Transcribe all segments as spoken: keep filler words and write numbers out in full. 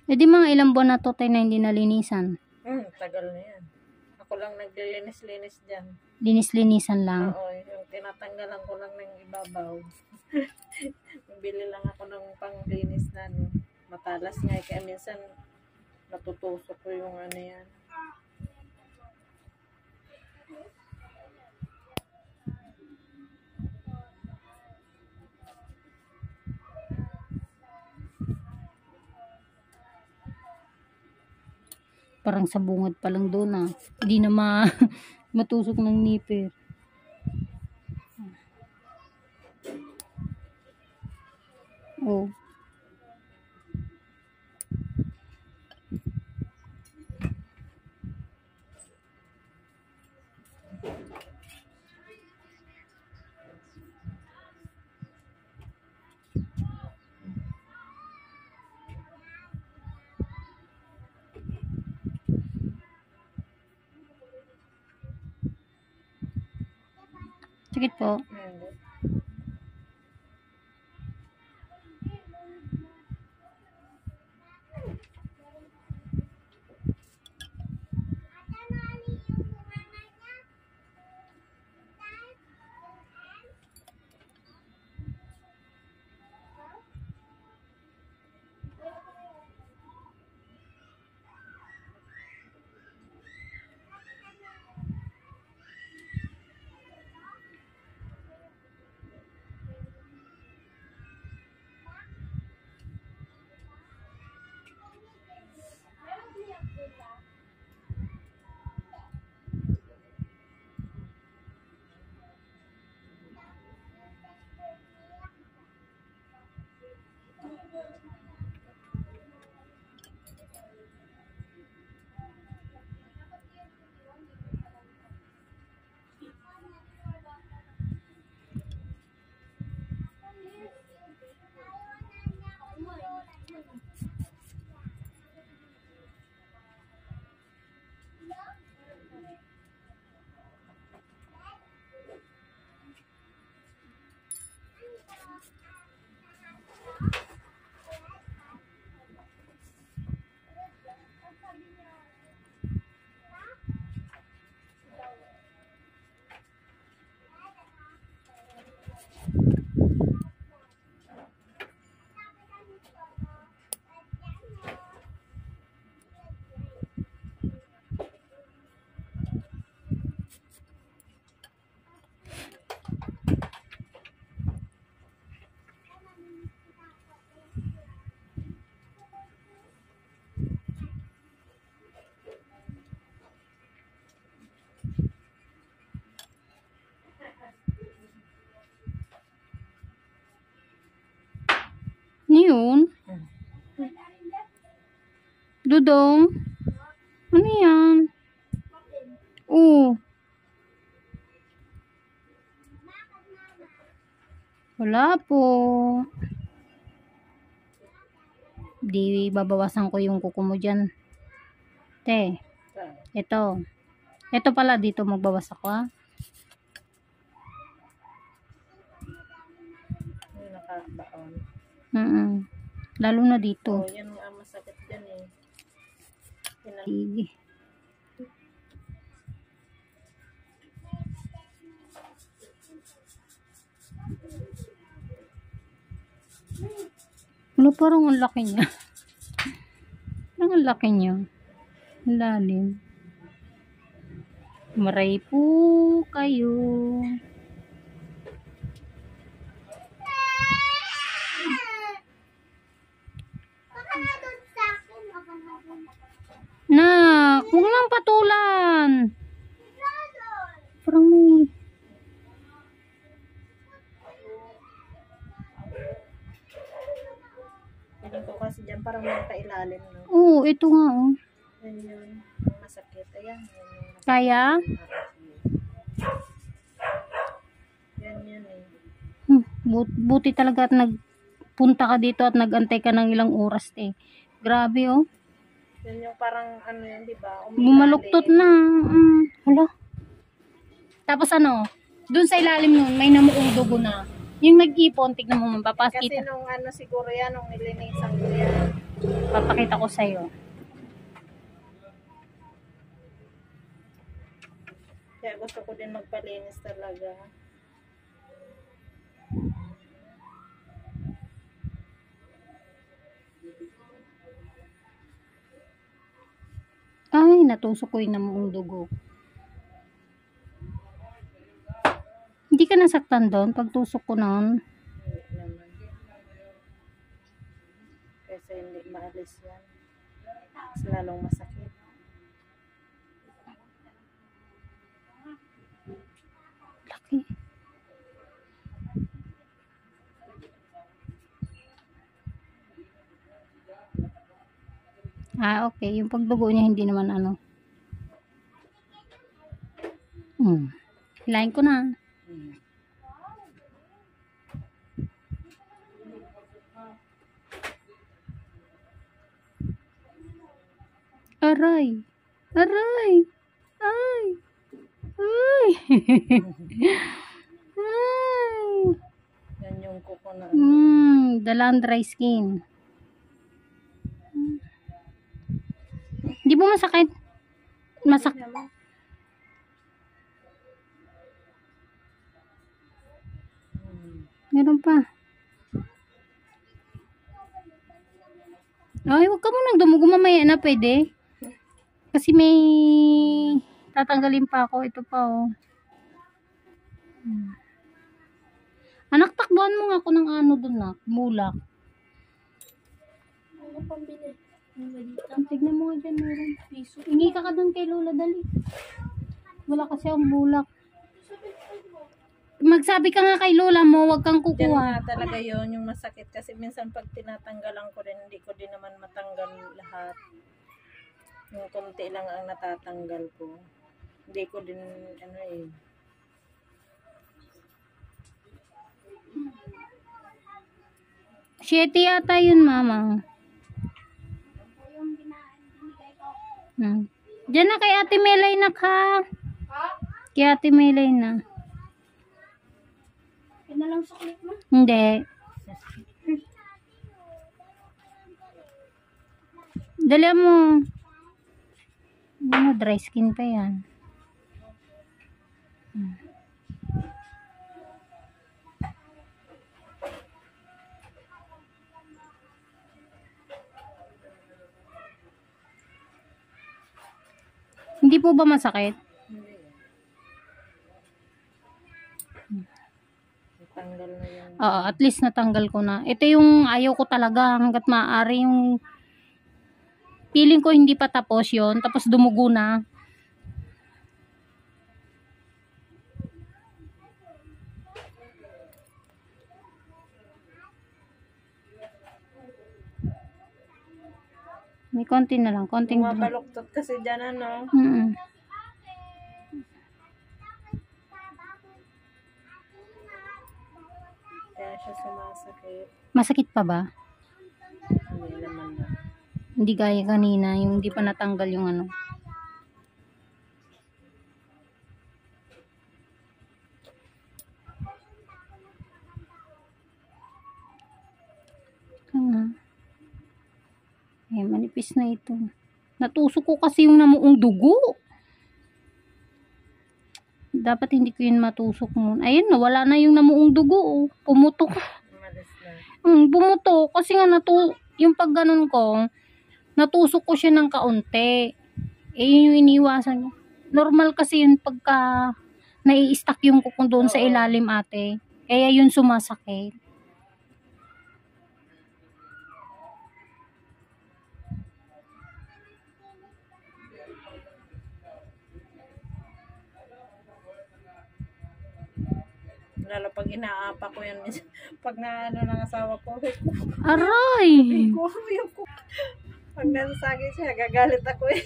Eh di mga ilang buwan na to tayo na hindi nalinisan. Hmm, tagal na yan. Ako lang naglilinis-linis dyan. Linis-linisan lang. Oo, yung tinatanggalan ko lang ng ibabaw. Bili lang ako ng panglinis na ano. Matalas nga eh, kaya minsan natutusok ko yung ano yan. Parang sa bungad pa lang doon ah. Hindi na ma matusok ng nipper. Oh. Sakit po. Hmm. Ano yun? Dudong? Ano yan? Oo. Wala po. Di babawasan ko yung kuko mo dyan. Te. Ito. Ito pala dito magbawas ako ha. Yung nakabaon. Mm -mm. Lalo na dito. Oh, yan ang masakit dyan eh. Sige. Ano parang ang laki niya. Parang ang laki niya. Ang lalim. Maray po kayo. Na, huwag nang patulan. Parang may Piling ko kasi dyan parang may kailalim, no? Oo, ito nga oh. Yan yun. Masakit. Ayan. Yan yun. Kaya? Yan yun eh. Hmm, but, buti talaga at nagpunta ka dito at nagantay ka ng ilang oras eh. Grabe oh. Yan yung parang ano yun, di ba? Bumaluktot na. Mm, hala. Tapos ano, dun sa ilalim nun, may namuong dugo na. Yung nag-ipon, tignan mo, Kasi mapapaskita. nung ano siguro yan, nung nilinisan ko yan. Papakita ko sa'yo. Kaya gusto ko din magpalinis talaga. Ay, natusok ko yung namuong dugo. Hindi ka nasaktan doon pag tusok ko noon? Hindi naman. Kasi hindi maalis yan. Mas lalong masakit. Laki. Ah, okay. Yung pagdugo niya hindi naman ano. Hmm. Hilahin ko na. Hmm. Aray. Aray. Ay. Ay. Ay. Yan yung kuko na. Hmm, dalang dry skin. Hindi mo masakit? Masak Hindi naman. Hmm. Meron pa. Ay, huwag ka munang dumugo, mamaya na pwede. Kasi may tatanggalin pa ako. Ito pa, oh. Hmm. Anak, takbuhan mo nga ako ng ano dun na. Mulak. Ano pambili? Ano ba dito? Tignan mo nga dyan, meron. Piso. Hingi ka ka dun kay Lola, dali. Wala kasi ang bulak. Magsabi ka nga kay Lola mo, wag kang Diyan kukuha. nga talaga yon yung masakit. Kasi minsan pag tinatanggalan ko rin, hindi ko din naman matanggal lahat. Yung konti lang ang natatanggal ko. Hindi ko din, ano eh. Siyete yata yun, mama. Hmm. Diyan na kay Ate Melay na ka. Kay Ate Melay na. Yan na lang suklit mo. Hindi. Dali mo. Ano, dry skin pa yan. Hmm. Hindi po ba masakit? Hindi. Natanggal na yung... Oo, at least natanggal ko na. Ito yung ayaw ko talaga hanggat maaari yung feeling ko hindi pa tapos yon, tapos dumugo na. May konti na lang, konting Mabaluktot kasi dyan, ano. mm. Kaya siya sumasakit. Masakit pa ba? Hindi naman na. Hindi gaya kanina, yung hindi pa natanggal yung ano. Ah. Eh, manipis na ito. Natusok ko kasi yung namuong dugo. Dapat hindi ko yun matusok muna. Ayun, nawala na yung namuong dugo. Oh. Pumutok. Umalis na. Hmm, pumutok. Kasi nga, natu yung pag ganun ko, natusok ko siya ng kaunti. Eh, yun yung iniwasan ko. Normal kasi yun pagka nai-stuck yung kuko doon sa Oo. ilalim, ate. Kaya yun sumasakit. Lalo pag inaapa ko yan, minsan, pag na ano ng asawa ko, Aray! ko yung ko. Pag nasasagay siya, gagalit ako eh.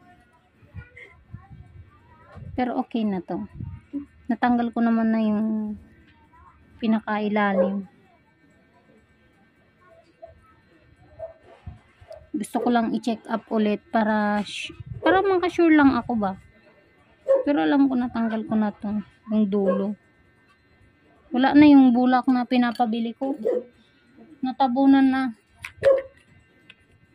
Pero okay na to. Natanggal ko naman na yung pinakailalim. Gusto ko lang i-check up ulit para para makasure lang ako ba. Pero alam ko natanggal ko na to, yung dulo. Wala na yung bulak na pinapabili ko. Natabunan na.